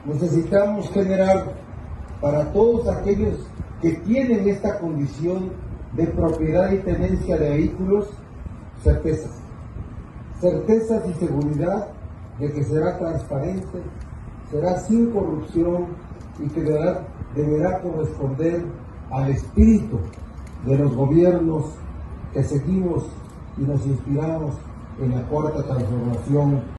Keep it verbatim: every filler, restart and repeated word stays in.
Necesitamos generar para todos aquellos que tienen esta condición de propiedad y tenencia de vehículos, certezas. Certezas y seguridad de que será transparente, será sin corrupción y que deberá, deberá corresponder al espíritu de los gobiernos que seguimos y nos inspiramos en la cuarta transformación.